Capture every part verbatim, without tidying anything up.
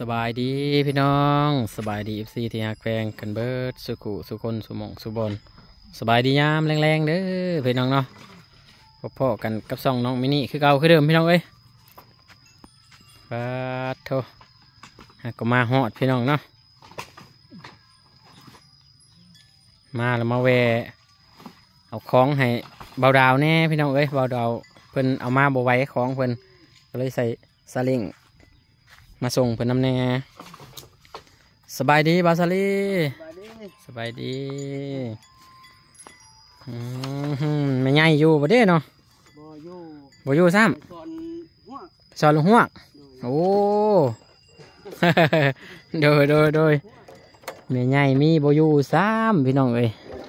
บายดีพี่น้องสบายดีเอฟซีที่ฮักแพงกันเบิดสุขุสุคนสุหมองสุบนสบายดียามแรงๆเด้อพี่น้องเนาะพ่อๆกันกับซองน้องมินิคือเก่าคือเดิมพี่น้องเอ้ยปาโทก็มาฮอดพี่น้องเนาะมาแล้วมาแวะเอาของให้เบาดาวแน่พี่น้องเอ้ยเบาดาวเพิ่นเอามาบ่ไหว้ของเพิ่นก็เลยใส่ซาเล้งมาส่งเพิ่นนำแน่สบายดีบาซาลีสบายดีอืมไม่ใหญ่อยู่บ่เด้เนาะบ่อยู่บ่อยู่ซ้ำสอนลุงฮวกโอ้โดยโดยโดยไม่ใหญ่มีบ่อยู่ซ้ำพี่น้องเอ้ย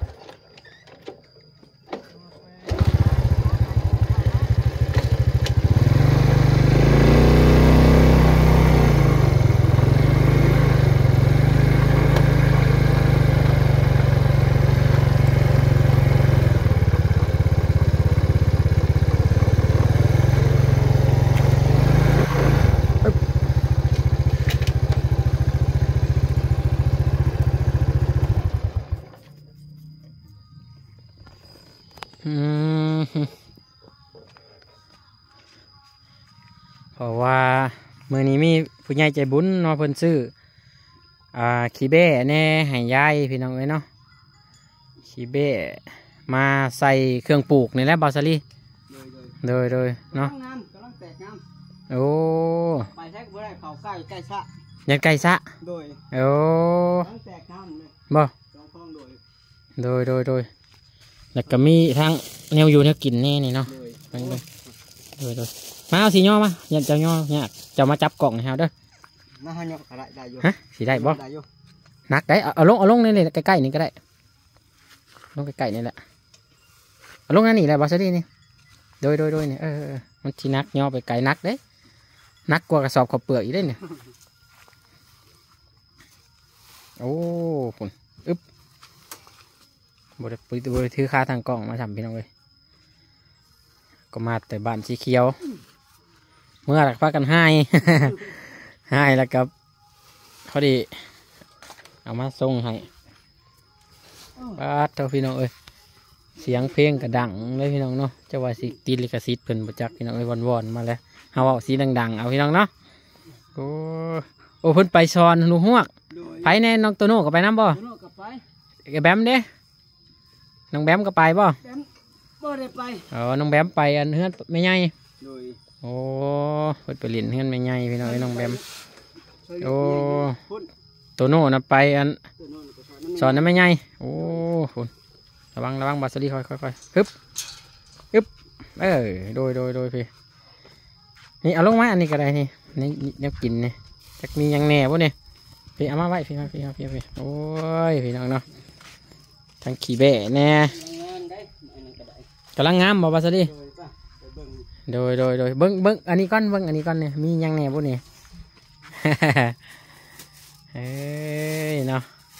เพราะว่ามื้อนี้มีผู้ใหญ่ใจบุญเนาะเพิ่นซื้ออ่าขี้เบ้แน่ให้ยายพี่น้องเอ้ยเนาะขี้เบ้มาใส่เครื่องปลูกนี่แหละบาซาลีโดยโดยเนาะโอ้ไปแท้บ่ได้เข้าใกล้ใกล้ซะยันใกล้ซะโดยโอ้แตกน้ำเลยบ่โดยโดยโดยแล้วก็มีทั้งแนวอยู่แนวกินแน่นี่เนาะโดยโดยโดยมาเอาสีย่อมาอย่าเจ้าย่อเนี่ยเจ้ามาจับกล่องให้เฮาเด้อมาหาย่อได้ได้อยู่ฮะสีได้บ่นักได้เอาลงเอาลงนี่เลยใกล้ๆนี่ก็ได้ลงใกล้ๆนี่แหละเอาลงนั่นนี่แหละบอสดี้นี่โดยโดยโดยนี่เออมันทีนักย่อไปไกลนักเด้นักกว่ากระสอบข้าวเปลือกอีกได้เนี่ยโอ้ปุ่นอึ๊บบริบริถือค่าทางกล่องมาทำพี่น้องเลยก็มาแต่บ้านสีเขียวเมื่อหลักพากันให้ ให้แล้วกับเขาดีเอามาส่งให้ป้าเจ้าพี่น้องเอ้ยเสียงเพลงกระดังเลยพี่น้องเนาะเจ้าว่าสิตีลิขสิทธิ์เพิ่นประจักษ์พี่น้องเอ้ยวอนวอนมาแล้วเฮาเอาสีดังๆเอาพี่น้องเนาะโอ้โอ้เพิ่นไปซอนหนูฮวกไปแน่น้องโตโน่ก็ไปน้ำบ่ไอ้แบมเด้น้องแบมก็ไปบ่บ่ได้ไปอ๋อน้องแบมไปอันเฮือนไม่ใหญ่โอ้เพิ่นไปเล่นเฮือนไม่ใหญ่พี่น้องไอ้น้องแบมโอ้โตโน่น่ะไปอันสอนนั้นไม่ใหญ่โอ้คุณระวังระวังบาสลีค่อยค่อยค่อยฮึบฮึบเออโดยโดยโดยพี่นี่เอาลงมาอันนี้ก็ได้นี่นี่ยังกินนี่จะมียังแหน่บ่เนี่ยพี่เอามาไว้พี่มาพี่มาพี่พี่โอ้ยพี่น้องเนาะทั้งขี้เบ้แน่กำลังงามบ่บาสลีโดยโดยโดยเบิ้งเบิ้งอันนี้ก้อนเบิ้งอันนี้ก้อนเนี่ยมียังแหน่บ่เนี่ยเฮ้ยเนาะ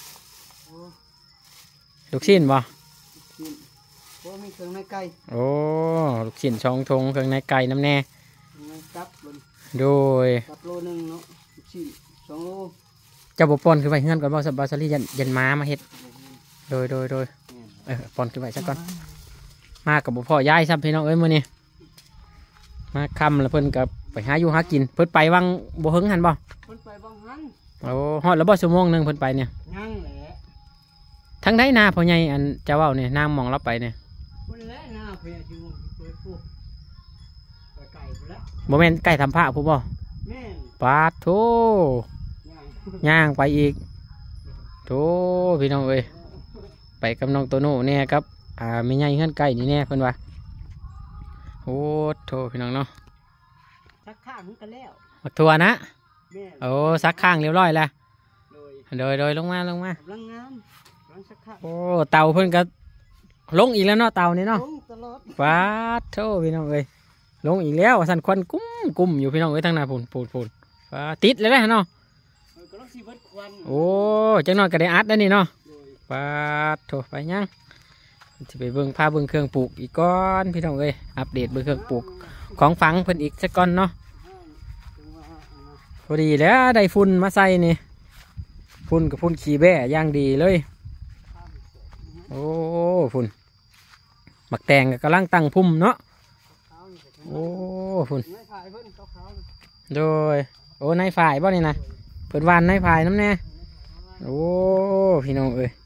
ลูกชิ้นบ่โอ้มีเครื่องในไก่โอ้ลูกชิ้นช่องทงเครื่องในไก่น้ำแน่โดยกับโลนึงเนาะลูกชิ้นสองโลเจ้าบ่ปอนขึ้นไปเฮือนก่อนบ่บาสลียันยันม้ามาเฮ็ดโดยโดยโดยเออปอนขึ้นไปซะก่อนมากับบ่พ่อยายซ้ำพี่น้องเอ้ยมื้อนี้มาคำแล้วเพิ่นกับไปหาอยู่หากินเพิ่นไปวังบ่หึงหันบ่เพิ่นไปวังหันโอ้ฮอดแล้วบ่ชั่วโมงนึงเพิ่นไปเนี่ยยังแหละทั้งได้นาพ่อใหญ่อันเจ้าเว้าเนี่ยนางมองเราไปเนี่ยเพิ่นแหละนาเพิ่นสิไปปลูกไปไก่พุ่นละบ่แม่นไก่ทำผ้าผู้บ่แม่นปาดโธย่างไปอีกโธพี่น้องเอ้ยไปกับน้องโตโน่เนี่ยครับอ่าไม่ใหญ่เฮือนไก่นี่แน่เพิ่นว่าโอ้โธพี่น้องเนาะซักข้างกันแล้วทัวนะโอ้ซักข้างเรียบร้อยแล้วโดยโดยลงมาลงมาโอ้เต่าเพิ่นก็ลงอีกแล้วเนาะเต่านี่เนาะว้าโธพี่น้องเอ้ยลงอีกแล้วสั่นควันกุ้มกุ้มอยู่พี่น้องเอ้ยทั้งหน้าพูนพูนพูนว้าติดเลยนะเนาะโอ้จังนอนก็ได้อัดได้นี่เนาะว้าโธไปยังจะไปเบิ่งพาเบิ่งเครื่องปลูกอีกก้อนพี่น้องเอ้ยอัปเดตเบิ่งเครื่องปลูกของฝังเพิ่นอีกสักก้อนเนาะพอดีแล้วได้ฝุ่นมาใส่นี่ฝุ่นกับฝุ่นขี้แบ่ย่างดีเลยโอ้ฝุ่นหมักแตงกำลังตั้งพุ่มเนาะโอ้ฝุ่นโดยโอ้ในฝ่ายบ่นี่นะเปิดวานในฝ่ายน้ำแน่โอ้พี่น้องเอ้ย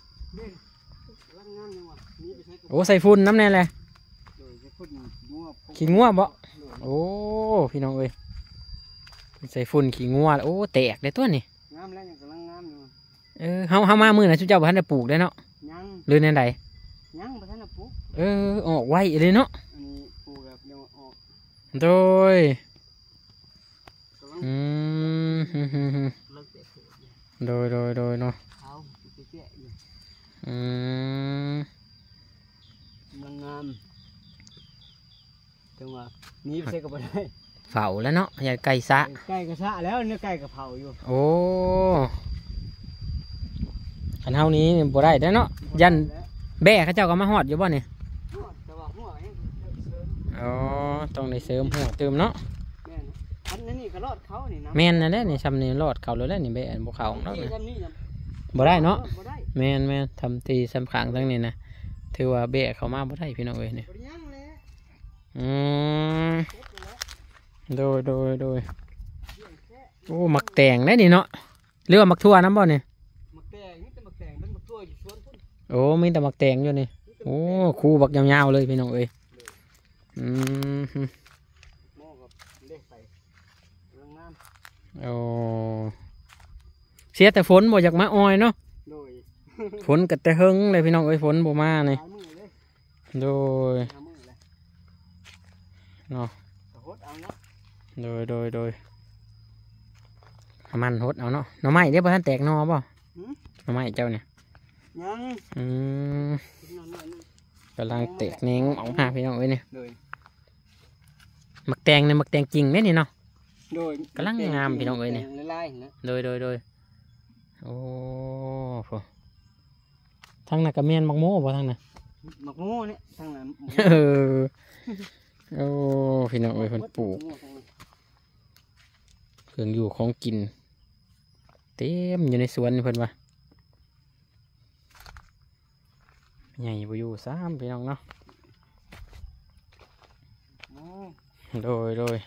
โอ้ใส่ฝุ่นน้ำแน่เลยขี้งัวบ่โอ้พี่น้องเอ้ยใส่ฝุ่นขี้งัวโอ้แตกได้ตัวนี่งามแล้วยังกำลังงามอยู่เออเฮาเฮามามือนะชุดเจ้าบ่ทันได้ปลูกได้เนาะยังหรือในใดยังบ่ทันได้ปลูกเออออกไวเลยเนาะอันนี้ปลูกแบบเดียวออกโดยอืมโดยโดยโดยเนาะอืมมันงามจังหวะนี้ใส่กับอะไรเผาแล้วเนาะอย่าไก่ซะไก่กระซะแล้วเนื้อไก่กับเผาอยู่โอ้ขันเท่านี้บ่ได้ได้เนาะยันแบ่เขาเจ้าก็มาหอดอยู่บ่เนี่ยอ๋อต้องได้เสริมหัวเติมเนาะอันนี้ก็รอดเขานี่นะแม่นนะเนี่ยนี่ทำนี่รอดเขาเลยแล้วนี่แบ่บ่เขาของเราเนี่ยบ่ได้เนาะแม่นแม่นทำตีสำคัญทั้งนี้นะถือว่าแบ่เขามาบ่ได้พี่น้องเอ้ยเนี่ยอืมโดยโดยโดยโอ้หมักแตงได้นี่เนาะเรียกว่าหมักทั่วน้ำบ่เนี่ยหมักแตงนี่แต่หมักแตงเป็นหมักทั่วอยู่สวนพุ่นโอ้มีแต่หมักแตงอยู่นี่โอ้คู่บักยาวๆเลยพี่น้องเอ้ยอืมโอ้เสียแต่ฝนบ่อยากมาอ้อยเนาะฝนกัดแต่หึงเลยพี่น้องเอ้ยฝนบ่มาเนี่ยโดยเนาะโดยโดยโดยมันหดเอาเนาะหน่อไม้เดี๋ยวพอท่านแตกหน่อป่ะหน่อไม้เจ้าเนี่ยยังอืมกำลังแตกเน้งออกมาพี่น้องเอ้ยเนี่ยหมักแตงเนี่ยหมักแตงจริงไหมนี่เนาะกำลังงามพี่น้องเอ้ยเนี่ยโดยโดยโดยโอ้โหทางนั้นกระเมียนหมักโม่ป่ะทางนั้นหมักโม่เนี่ยทางนั้นเออโอ้พี่น้องเอ้ยเพิ่นปลูกเพิ่งอยู่ของกินเต็มอยู่ในสวนเพิ่นว่าใหญ่บ่อยู่ซ้ำพี่น้องเนาะโดยโดย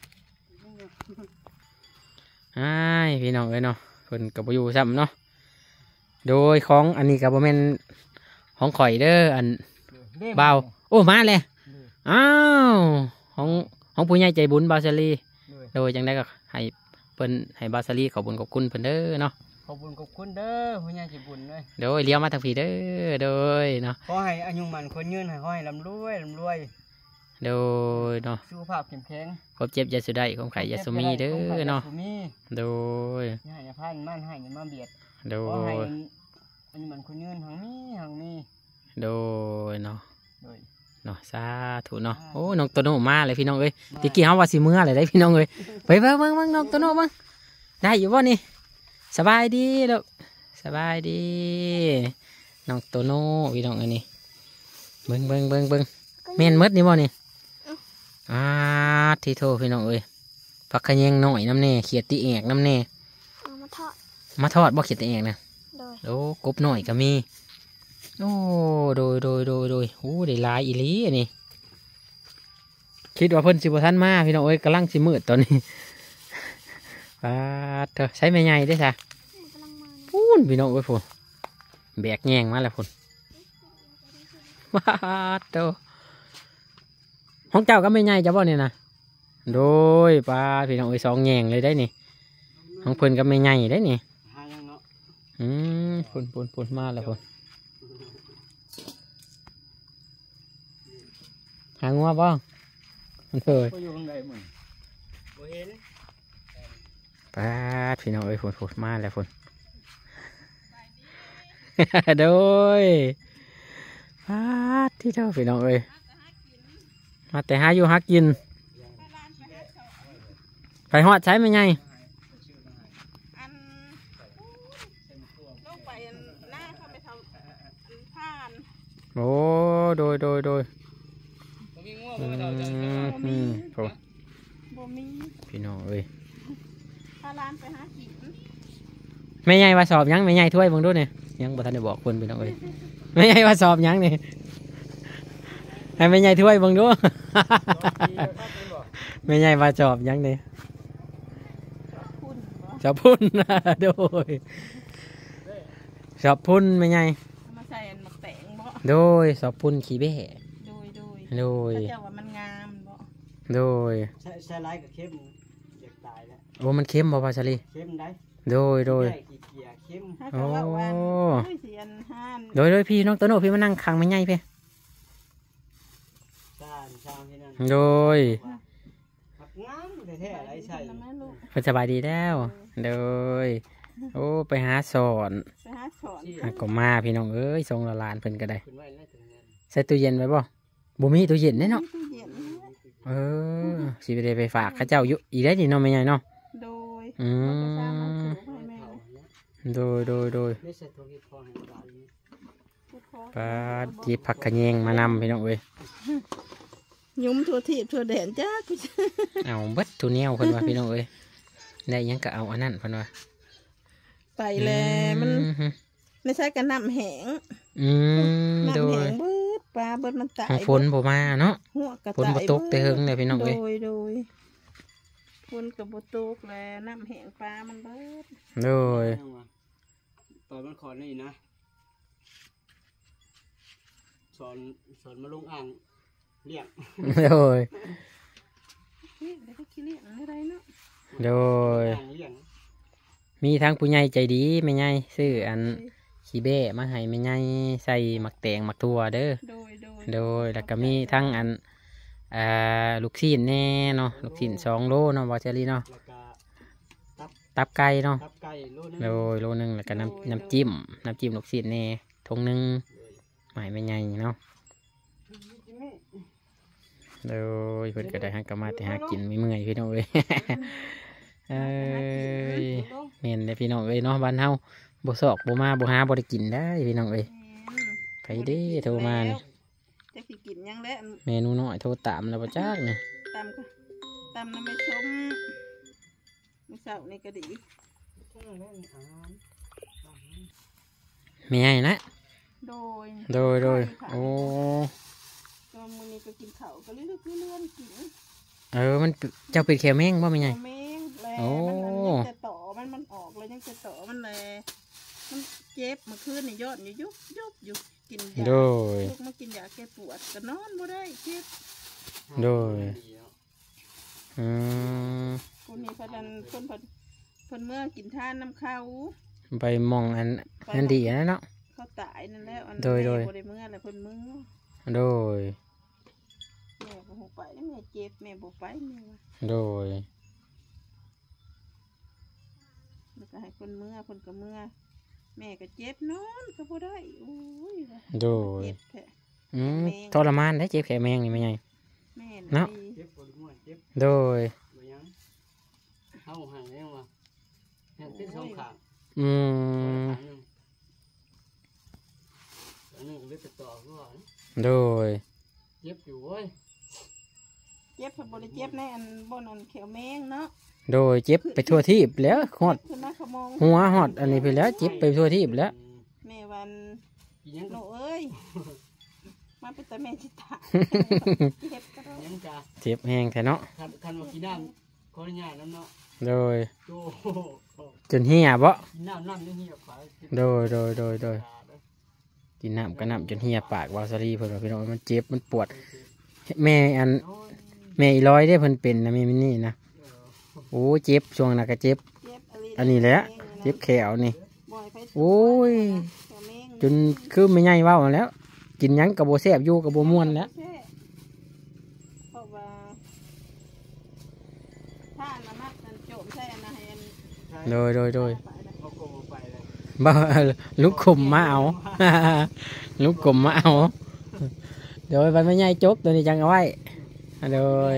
ไอ้พี่น้องเอ้ยเนาะเพิ่นกับบ่อยู่ซ้ำเนาะโดยของอันนี้กับบ่แม่นของข่อยเด้ออันเบาโอ้มาเลยอ้าวของของผู้ใหญ่ใจบุญบาซาลีโดยจังได้ก็ให้เพิ่นให้บาซาลีขอบบุญขอบคุณเพิ่นเด้อเนาะขอบบุญขอบคุณเด้อผู้ใหญ่ใจบุญเลยโดยเลี้ยวมาทางผีเด้อโดยเนาะขอให้อายุมันคนยืนให้ขอให้ร่ำรวยร่ำรวยโดยเนาะสุขภาพเข้มแข็งครบเจ็บยาสุได้คมไข่ยาสุมีเด้อเนาะโดยให้ยาพันมั่นให้ยามาเบียดโดยอายุมันคนยืนหังมีหังมีโดยเนาะเนาะสาธุเนาะโอ้น้องโตโน่มาเลยพี่น้องเอ้ยตะกี้เขาว่าสิเมื่อเลยได้พี่น้องเอ้ยไปเบิ่งเบิ่งเบิ่งน้องโตโน่เบิ่งได้อยู่บ่นี่สบายดีลูกสบายดีน้องโตโน่พี่น้องเอ้ยนี่เบิ่งเบิ่งเบิ่งเบิ่งแม่นมดนี่บ่นี่อ่าที่โทพี่น้องเอ้ยผักขะแยงหน่อยน้ำแน่เขียดตีแอกน้ำแน่มาทอดมาทอดบ่เขียดตีแอกนะโอ้กบหน่อยก็มีโอ้โดยโดยโดยโดยโอ้ได้ลายอีลีอันนี้คิดว่าเพิ่นสิบท่านมาพี่น้องเอ้ยกำลังสิมืดตอนนี้ปาดเถอะใช้แม่ใหญ่ได้จ้ะพูนพี่น้องเอ้ยพูนแบกแยงมาแล้วพูนปาดเถอะห้องเจ้าก็ไม่ใหญ่จะบ่เนี่ยนะโดยปาดพี่น้องเอ้ยสองแยงเลยได้นี่ห้องเพิ่นก็ไม่ใหญ่ได้นี่อืมพูนพูนพูนมาแล้วพูนหางงัวบ้างมันเคยป้าพี่น้องเอ้ยฝนฝนมาแล้วฝนโดยป้าที่เท่าพี่น้องเอ้ยมาแต่หาอยู่หากินไปหอดใช้ไม่ไงโอ้โดยโดยโดยอืมพี่น้องเอ้ยาร้านไปหากินแม่ใหญ่ว่าสอบยังแม่ใหญ่ถ้วยเบิ่งดูนี่ยังบ่ทันได้บอกคนพี่น้องเอ้ยแม่ใหญ่ว่าสอบยังนี่ให้แม่ใหญ่ถ้วยเบิ่งดูแม่ใหญ่ว่าสอบยังนี่สอบพุ่นโดยสอบพุ่นแม่ใหญ่มาใส่หมักแตงบ่โดยสอบพุ่นขี้เบ้โดยโดยโดยเจ้าว่ามันงามบ่โดยใช่ใช่ไรกับเข้มอยากตายแล้วโอ้มันเข้มบ่ป่าชลีเข้มได้โดยโดยโอ้โดยโดยพี่น้องโตโน่พี่มานั่งขังไม่ใหญ่เพ่โดยเพิ่นสบายดีแล้วโดยโอ้ไปหาสอนหาก็มาพี่น้องเอ้ยทรงละลานเพิ่นก็ได้ใส่ตู้เย็นไว้บ่บ่มีตู้เย็นแน่เนาะเออสิไปได้ไปฝากเขาเจ้าอยู่อีได้ดิเนาะไม่ใหญ่เนาะโดยอืมโดยโดยโดยปลาจีผักขะแยงมานำพี่น้องเอ้ยยุ่มทั่วทีทั่วแดนจ้าเอาเบิดทุเนียวเพิ่นว่าพี่น้องเอ้ยได้ยังก็เอาอันนั้นเพิ่นว่าไปแล้วมันไม่ใช่กันน้ำแห้งอืมโดยเบิดปลาเบิดมันตายฝนบ่มาเนาะฝนบ่ตกแต่เฮิงเลยพี่น้องเอ้ยโดยโดยฝนกับบ่ตกแล้วน้ำแห้งปลามันเบิดโดยตอนมันขอนี่นะสอนสอนมาลงอ่างเลี้ยงโดยโดยมีทั้งผู้ใหญ่ใจดีไม่ใหญ่ซื้ออันขี้เบ้มาให้ไม่ใหญ่ใส่หมักแตงหมักถั่วเด้อโดยแล้วก็มีทั้งอันอ่าลูกชิ้นแน่เนาะลูกชิ้นสองโลเนาะบอเชอรี่เนาะตับไก่เนาะโดยโลนึงแล้วก็น้ำน้ำจิ้มน้ำจิ้มลูกชิ้นแน่ทงนึงหมายไม่ใหญ่เนาะโดยเพื่อนก็ได้หักกระมาแต่หากินไม่เมื่อยพี่น้องเอ้ยเอ้ยเมนเลยพี่น้องเอ้ยเนาะบ้านเฮาบ่สอกบ่มาบ่หาบ่ได้กินได้พี่น้องเอ้ยไปเด้โทรมาเนี่ยจะสิกินยังแล้วเมนูน้อยโทรตามแล้วบ่จักเนี่ยตามก็ตามน้ำไม่ชมมื้อเช้านี่ก็ดีไม่ใหญ่นะโดยโดยโดยโอ้ก็มื้อนี้ก็กินข้าวก็เลื่อนๆเลื่อนกินเออมันเจ้าเป็นแค่แมงบ่ไม่ใหญ่แมงแล้วมันยังจะต่อมันมันออกเลยยังจะต่อมันเลยมันเจ็บเมื่อคืนนี่ยอดอยู่ยุบยุบอยู่กินยาลูกมากินยาแก้ปวดก็นอนบ่ได้เจ็บโดยอืมคนนี้พนันคนพนเมื่อกินท่านน้ำข้าวไปมองอันนั่นดีนะเนาะเขาตายนั่นแล้วอันโดยโดยบ่ได้เมื่ออะไรคนเมื่อโดยแม่บ่ไปแม่เจ็บแม่บ่ไปแม่โดยแล้วก็ให้คนเมื่อคนก็เมื่อแม่ก็เจ็บนอนก็บ่ได้โอ้ยโดยอืมทรมานได้เจ็บแค่แมงนี่ไม่ไงเนาะโดยเข้าห่างแล้วว่ะห่างที่สองขาอืมอันนึงเล็บต่อก็โดยเจ็บอยู่เว้ยเจ็บบ่ได้เจ็บแน่อันบ่นอนเขียวแมงเนาะโดยเจ็บไปทั่วที่แล้วหอดหัวหอดอันนี้ไปแล้วเจ็บไปทั่วที่แล้วแม่วันโนเอ้ยมาเป็นตาแม่จิตาเจ็บก็ยังจ้าเจ็บแห้งแท้เนาะคันว่ากินน้ำเขาเนี่ยน้ำเนาะโดยจนเหี่ยบ่น้ำน้ำยังเหี่ยปากโดยโดยโดยโดยกินน้ำก็น้ำจนเหี่ยปากวาซารีเพิ่นว่าพี่น้องมันเจ็บมันปวดแม่อันแม่อีร้อยได้เพิ่นเป็นนะแม่มินี่นะโอ้เจ็บช่วงนั้นก็เจ็บอันนี้แหละเจ็บแขวนี่โอ้ยจนคือไม่ใหญ่ว่าแล้วกินยังกระโบแซ่บอยู่กระโบม่วนแล้วโดยโดยโดยบ่ลูกขมมาเอาลูกขมมาเอาโดยมันไม่ใหญ่จกตัวนี้จังเอาไว้โดย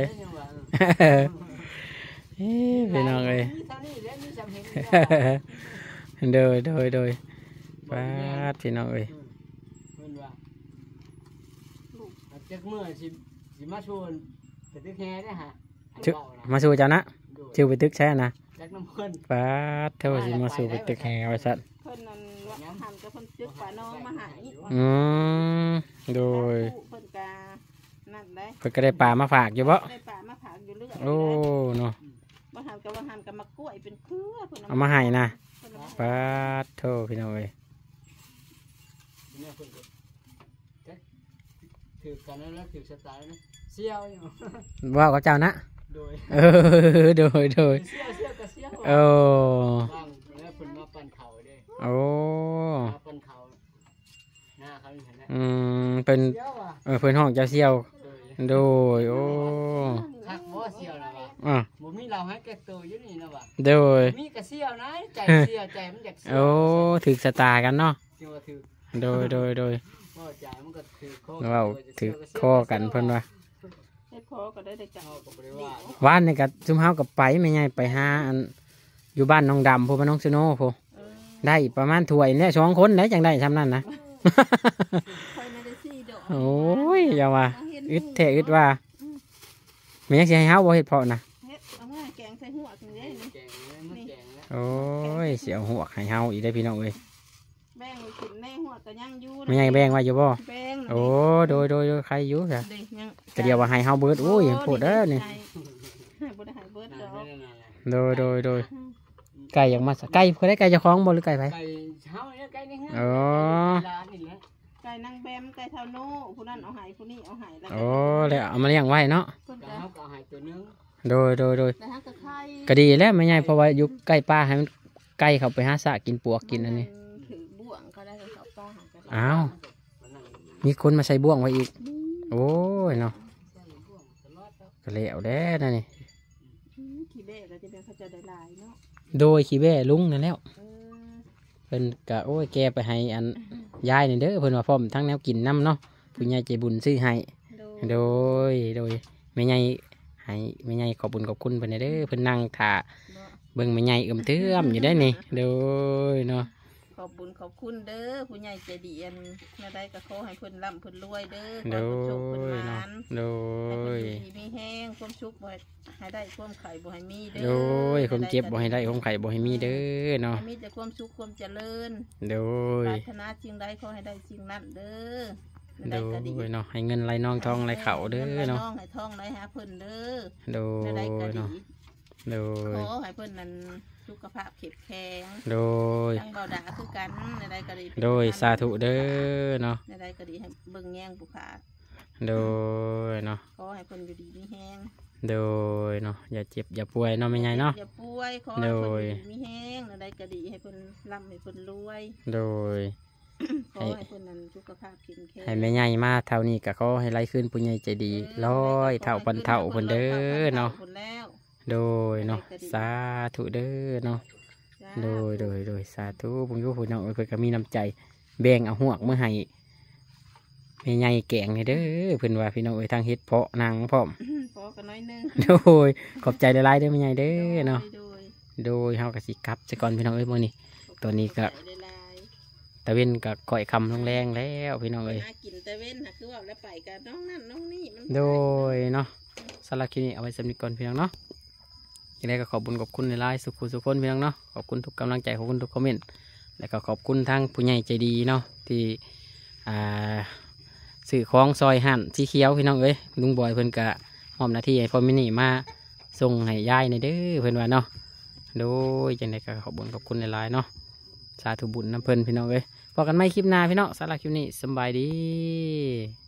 พี่น้องเลยโดยโดยโดยป้าพี่น้องเลยจักเมื่อสิสิมาชวนไปตึกแห่ได้ฮะมาชวนจ้านะชิวไปตึกใช่นะจักน้ำพิ่นป้าดเท่าสิมาสู่ไปตึกแห่ไว้สัตว์เพิ่นนั่นว่าหันกับเพิ่นจึกป่าน้องมาใหายอืมโดยเพิ่นกานั่นได้เพิ่นก็ได้ปลามาฝากอยู่บ่ได้ป่ามาผากอยู่เรื่อยโอ้เนาะบ่หันกับว่าหันกับมากล้วยเป็นเครือเพิ่นเอามาให้นะเพิ่นเอามาป้าดเท่าพี่น้องเอ้ยเนี่ยเพิ่นก็ถือกันแล้วถือสไตล์นะเสี่ยวอยู่ว่ากับเจ้านะโดยเออโดยโดยเสี่ยวเสี่ยวกับเสี่ยวโอ้บางแล้วเพิ่นมาปั่นเขาเด้โอ้มาปั่นเขาหน้าเขาเห็นไหมอืมเป็นเสี่ยวอ่ะเออเพิ่นห้องเจ้าเสี่ยวโดยโดยโอ้ทักบ่เสี่ยวนะว่ะอ่ะบ่มีเราให้แก่ตัวอยู่นี่นะว่ะโดยมีกระเสี่ยวนะใจเสี่ยวใจมันอยากเสี่ยโอ้วถึกสตาร์กันเนาะจังว่าถือโดยโดยโดยบ่ใจมันก็ถือโคเว้าถือข้อกันเพิ่นว่าได้พอก็ได้ได้จับเฮาก็บ่ได้ว่าว่านนี่ก็ซุมเฮากับไปไม่ใหญ่ไปหาอันอยู่บ้านน้องดำพูบ้านน้องสโนพูเออได้ประมาณถ้วยเนี่ยสองคนได้จังได้ทำนั่นนะคอยไม่ได้ซี่ดอกโอ้ยอย่าว่าอึดแท้อึดว่าไม่ยังสิให้เฮาบ่เฮ็ดเพาะนะเฮ็ดเอามาแกงใส่หัวกันเลยนี่แกงเลยมันแกงแล้วโอ้ยเสียวหัวกให้เฮาอีกได้อพี่น้องเอ้ยแบ่งไว้กินในหัวก็ยังอยู่ไม่ใหญ่แบ่งไว้อยู่บ่แบ่งโอ้โดยโดยโดยใครอยู่จ้ะเด็กยังก็เดียวว่าให้เฮาเบิดโอ้ยโพดเด้อนี่ให้บ่ได้ให้เบิดนั่ดนอกไม่ได้นั่นแหละโดยโดยโดยไก่อยากมาสไก่เพิ่นได้ไก่เจ้าของบ่หรือไก่ไผไก่เช้าเนี่ยไก่ในเฮือนอ๋อร้านนี่แหละไก่นางแบมไก่เท่าโน่ผู้นั้นเอาใหายผู้นี้เอาใหายแล้วโอ้แล้วเอามาเลี้ยงไว้เนาะเพิ่นก็ก็เฮาก็เอาให้ตัวนึงโดยโดยโดยแต่ฮักก็ไข่ก็ดีแล้วไม่ใหญ่เพราะว่าอยู่ใกล้ป่าให้มันไก่เข้าไปหาสะกินปวกกินอันนี้ถือบ่วงก็ได้เขาป้าหากันอ้าวมันนั่งมีคนมาใส่บ่วงไว้อีก โอ้ยเนาะใส่บ่วงตลอดแล้วก็แล้วแด้นั่นนี่ขี้เบ้ก็จะเป็นเขาจะได้หลายเนาะโดยขี้แบ่ลุงนั่นแล้วเออเพิ่นก็โอ้ยแกไปให้อันยายนี่เด้อเพิ่นว่าพร้อมทั้งแนวกินน้ำเนาะผู้ใหญ่ใจบุญซื้อให้โดโดยโดยแม่ใหญ่ให้แม่ใหญ่ขอบบุญขอบคุณเพิ่นเด้อเพิ่นนั่งท่าเบิ่งแม่ใหญ่เอิ่มเตื้อมอยู่ได้นี่โดยเนาะขอบบุญขอบคุณเด้อผู้ใหญ่ใจดีอันนาได้ก็ขอให้เพิ่นร่ำเพิ่นรวยเด้อโดขอให้เพิ่นโชคเพิ่นยหเนาะมานโดให้เพิ่ยนดีมีแห้งความสุขบ่ให้ได้ความไข่บ่ให้มีเด้อโดยความเจ็บบ่ให้ได้ความไข่บ่ให้มีเด้อเนาะให้มีแต่ความสุขความเจริญโดปยรารถนาสิ่งใดขอให้ได้สิ่งนั้นเด้อโดได้ก็ดียเนาะให้เงินไหลนองทองไหลเข่าเด้อเนาะให้ให้ทองไหลหาเพิ่นเด้อโดได้ยก็ดีเนาะโดยขอให้เพิ่นนั้นสุขภาพเข้มแข็งโดยทั้งเบาดาคือกันได้ก็ดีโดยสาธุเด้อเนาะได้ก็ดีให้เบิ่งแย่งผู้ขาโดยเนาะขอให้เพิ่นอยู่ดีมีแห้งโดยเนาะอย่าเจ็บอย่าป่วยเนาะไม่ไงเนาะอย่าป่วยขอให้เพิ่นอยู่ดีมีแห้งได้ก็ดีให้เพิ่นร่ำให้เพิ่นรวยโดยขอให้เพิ่นนั้นสุขภาพเข้มแข็งให้แม่ใหญ่มาเท่านี้ก็ขอให้ไล่ขึ้นผู้ใหญ่ใจดีร้อยเท่าพันเท่าเพิ่นเด้อเนาะขอบคุณแล้วโดยเนาะสาธุเด้อเนาะจ้าโดยโดยโดยสาธุผมอยู่ผู้น้องเอ้ยเพิ่นก็มีน้ำใจแบ่งเอาหวกมื่อให้แม่ใหญ่แกงให้เด้อเพิ่นว่าพี่น้องเอ้ยทางเฮ็ดเพาะนางพร้อมขอกันน้อยหนึงโดยขอบใจหลายๆเด้อแม่ใหญ่เด้อเนาะโดยโดยเฮาก็สิกลับซะก่อนพี่น้องเอ้ยมื้อนี้ ตัวนี้ก็ขอบใจหลายตะเว้นก็ก่อยคำลงแรงแล้วพี่น้องๆเอ้ยหากินแต่เว้นน่ะคือว่าแล้วไปกันน้องนั่นน้องนี่มันโดยเนาะสำหรับคลิปนี้เอาไว้สำนึกก่อนพี่น้องเนาะยังไงก็ขอบคุณขอบคุณหลายๆสุขุสุขคนพี่น้องเนาะขอบคุณทุกกำลังใจขอบคุณทุกคอมเมนต์แล้วก็ขอบคุณทางผู้ใหญ่ใจดีเนาะที่อ่าสื่อของซอยหั่นสีเขียวพี่น้องเอ้ยลุงบอยเพิ่นกะมอบหน้าที่ให้พ่อมินี่มาส่งให้ยายในเด้อเพิ่นว่าเนาะโดยจังไดก็ขอบคุณขอบคุณหลายๆเนาะสาธุบุญน้ำเพิ่นพี่น้องเอ้ยพบกันใหม่คลิปหน้าพี่น้องสำหรับคลิปนี้สำบายดี